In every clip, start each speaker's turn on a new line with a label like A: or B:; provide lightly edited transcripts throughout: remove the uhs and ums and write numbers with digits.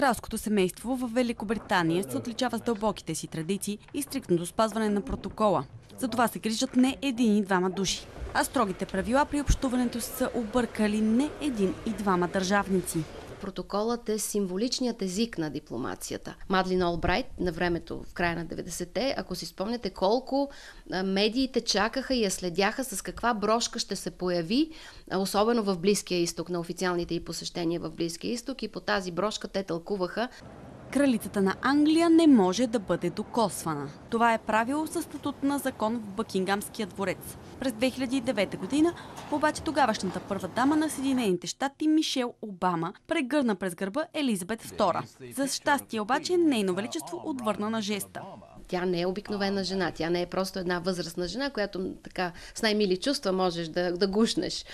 A: Кралското семейство в Великобритания се отличава с дълбоките си традиции и стриктното спазване на протокола. За това се грижат не един и двама души. А строгите правила при общуването са объркали не един и двама държавници.
B: Протоколът е символичният език на дипломацията. Мадлин Олбрайт на времето, в края на 90-те, ако си спомняте колко медиите чакаха и я следяха с каква брошка ще се появи, особено в Близкия изток, на официалните й посещения в Близкия изток, и по тази брошка те тълкуваха.
A: Кралицата на Англия не може да бъде докосвана. Това е правило със статут на закон в Бъкингамския дворец. През 2009 година обаче тогавашната първа дама на Съединените щати Мишел Обама прегърна през гърба Елизабет II. За щастие обаче нейно величество отвърна на жеста.
B: Тя не е обикновена жена, тя не е просто една възрастна жена, която така с най-мили чувства можеш да гушнеш.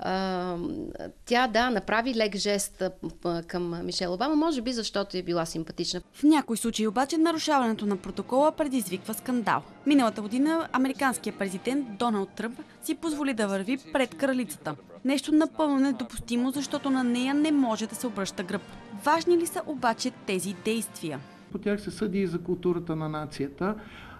B: Тя направи лек жест към Мишел Обама, може би защото е била симпатична.
A: В някои случаи обаче нарушаването на протокола предизвиква скандал. Миналата година американският президент Доналд Тръмп си позволи да върви пред кралицата. Нещо напълно недопустимо, защото на нея не може да се обръща гръб. Важни ли са обаче тези действия?
C: По тях се съди и за културата на нацията.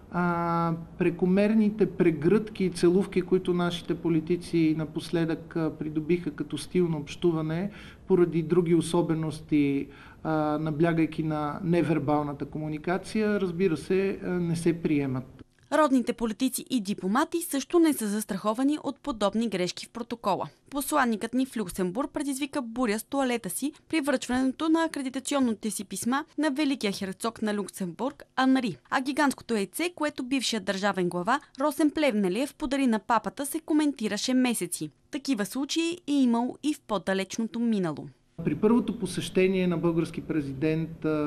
C: Прекомерните прегръдки и целувки, които нашите политици напоследък придобиха като стил на общуване, поради други особености, наблягайки на невербалната комуникация, разбира се, не се приемат.
A: Родните политици и дипломати също не са застраховани от подобни грешки в протокола. Посланникът ни в Люксембург предизвика буря с тоалета си при връчването на акредитационните си писма на великия херцог на Люксембург Анри. А гигантското яйце, което бившият държавен глава Росен Плевнелиев подари на папата, се коментираше месеци. Такива случаи е имало и в по-далечното минало.
C: При първото посещение на български президент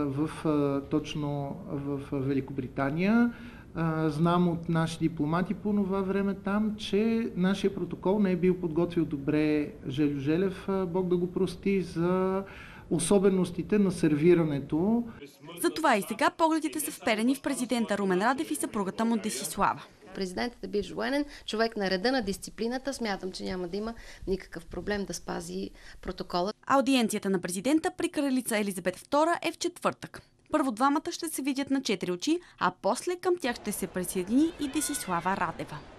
C: точно в Великобритания, знам от наши дипломати по това време там, че нашия протокол не е бил подготвил добре Жельо Желев, Бог да го прости, за особеностите на сервирането.
A: Затова и сега погледите са вперени в президента Румен Радев и съпругата му Десислава.
B: Президентът е бивш военен, човек на реда, на дисциплината. Смятам, че няма да има никакъв проблем да спази протокола.
A: Аудиенцията на президента при кралица Елизабет II е в четвъртък. Първо двамата ще се видят на 4 очи, а после към тях ще се присъедини и Десислава Радева.